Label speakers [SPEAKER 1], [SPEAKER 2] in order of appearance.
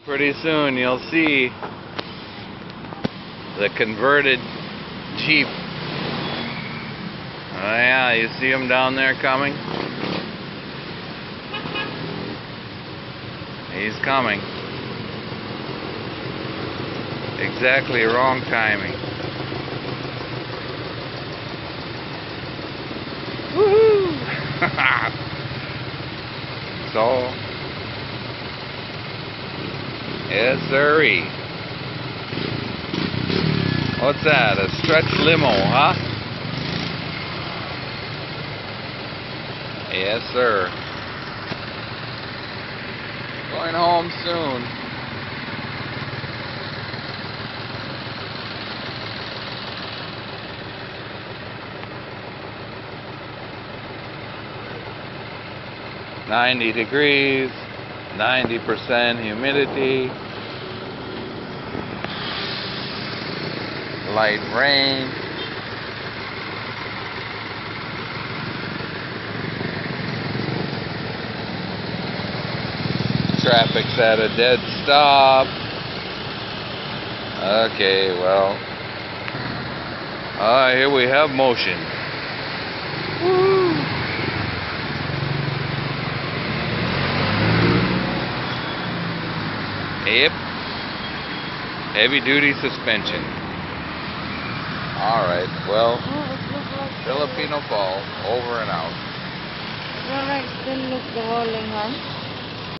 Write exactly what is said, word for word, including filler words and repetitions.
[SPEAKER 1] Pretty soon you'll see the converted Jeep. Oh yeah, you see him down there coming? He's coming. Exactly wrong timing. Woohoo! So, yes sirree. What's that? A stretch limo, huh? Yes sir. Going home soon. ninety degrees, ninety percent humidity, light rain. Traffic's at a dead stop. Okay, well, uh, here we have motion. Woo. Yep. Heavy duty suspension. Alright, well, Filipino Fall, over and out.
[SPEAKER 2] Alright, still look the rolling one.